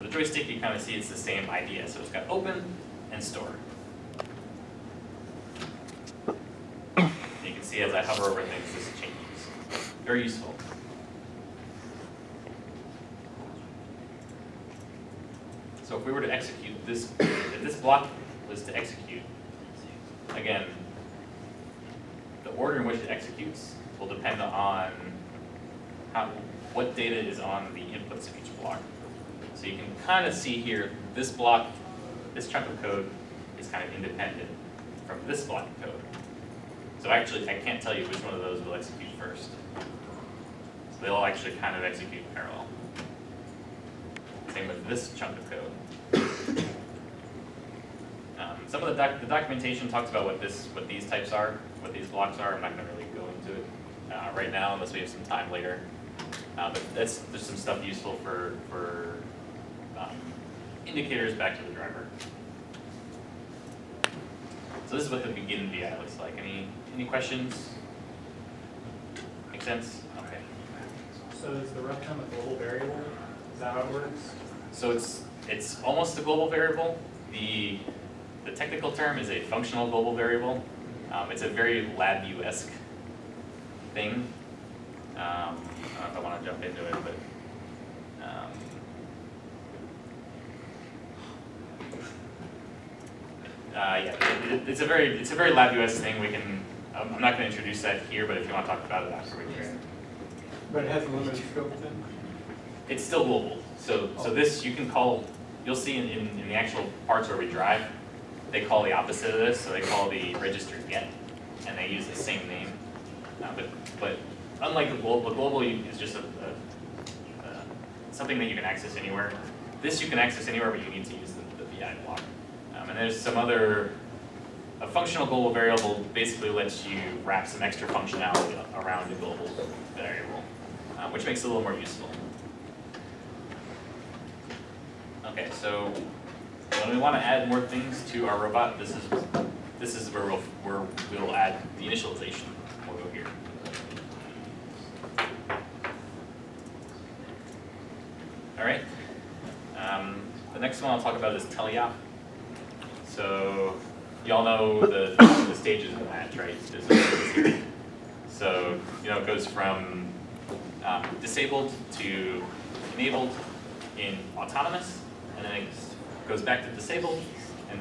the joystick, you kind of see it's the same idea. So it's got open and store. You can see as I hover over things, this changes. Very useful. So if we were to execute this, if this block was to execute, again, the order in which it executes will depend on what data is on the inputs of each block. So you can kind of see here, this block, this chunk of code is kind of independent from this block of code. So actually, I can't tell you which one of those will execute first. So they'll actually kind of execute in parallel. Same with this chunk of code. Some of the documentation talks about what these types are, what these blocks are. I'm not going to really go into it right now unless we have some time later. But there's some stuff useful for indicators back to the driver. So this is what the begin VI looks like. Any questions? Make sense? Okay. So is the runtime a global variable? Is that how it works? So it's almost a global variable. The technical term is a functional global variable. It's a very LabVIEW-esque thing. I don't know if I want to jump into it, but yeah, it's a very LabVIEW-esque thing. We can. I'm not going to introduce that here, but if you want to talk about it after we can. But it has a limited scope then? It's still global. So this you can call. You'll see in the actual parts where we drive, they call the opposite of this. So they call the register get, and they use the same name. But unlike the global is just something that you can access anywhere. This you can access anywhere, but you need to use the VI block. And there's some other, a functional global variable basically lets you wrap some extra functionality around a global variable, which makes it a little more useful. Okay, so when we want to add more things to our robot, this is where we'll add the initialization. We'll go here. All right. The next one I'll talk about is teleop. So you all know the stages of that, right? So it goes from disabled to enabled in autonomous, and then it goes back to disabled, and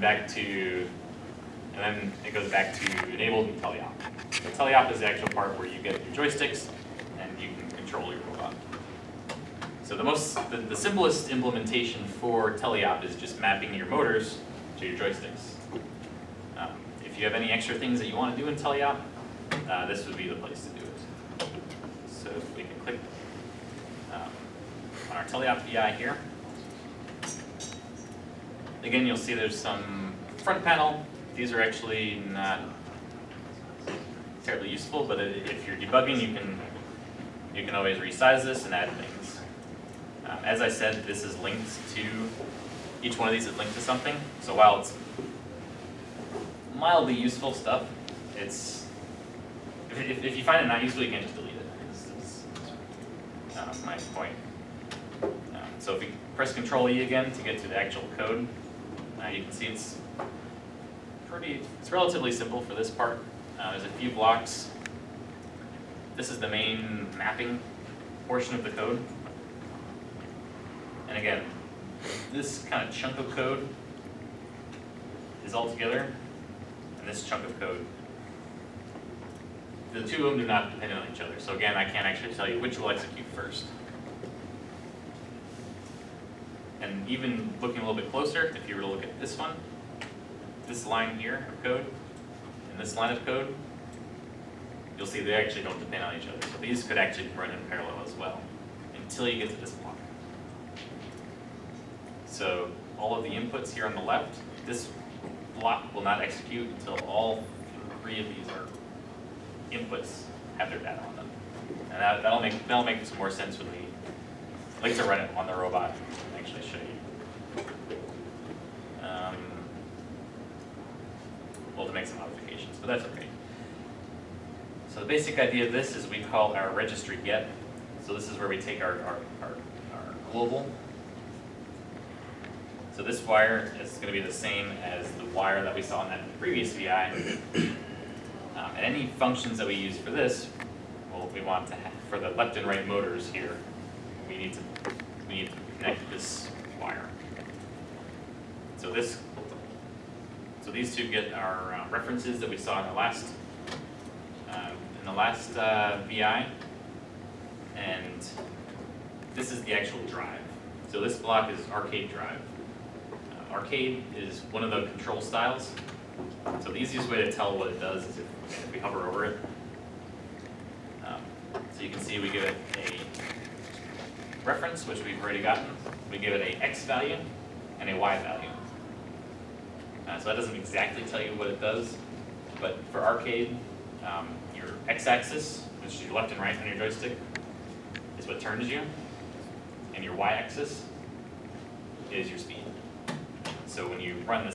then it goes back to enabled in teleop. So teleop is the actual part where you get your joysticks and you can control your robot. So the simplest implementation for teleop is just mapping your motors to your joysticks. If you have any extra things that you want to do in teleop, this would be the place to do it. So we can click on our teleop VI here. Again, you'll see there's some front panel. These are actually not terribly useful, but if you're debugging, you can always resize this and add things. As I said, this is linked to, each one of these is linked to something. So while it's mildly useful stuff, if you find it not useful, you can just delete it. That's my point. So if you press Control E again to get to the actual code, you can see it's relatively simple for this part. There's a few blocks. This is the main mapping portion of the code. And again, this kind of chunk of code is all together, and this chunk of code. The two of them do not depend on each other. So again, I can't actually tell you which will execute first. And even looking a little bit closer, if you were to look at this one, this line here of code, and this line of code, you'll see they actually don't depend on each other. So these could actually run in parallel as well, until you get to this block. So all of the inputs here on the left, this block will not execute until all three of these inputs have their data on them. And that'll make some more sense when we like to run it on the robot and actually show you. We'll have to make some modifications, but that's okay. So the basic idea of this is we call our registry get. So this is where we take our global, So this wire is going to be the same as the wire that we saw in that previous VI. And any functions that we use for this, well, we want to have, for the left and right motors here, we need to connect this wire. So these two get our references that we saw in the last VI, and this is the actual drive. So this block is Arcade drive. Arcade is one of the control styles. So the easiest way to tell what it does is if we hover over it. So you can see we give it a reference, which we've already gotten. We give it a X value and a Y value. So that doesn't exactly tell you what it does, but for Arcade, your X-axis, which is your left and right on your joystick, is what turns you, and your Y-axis is your speed. So when you run this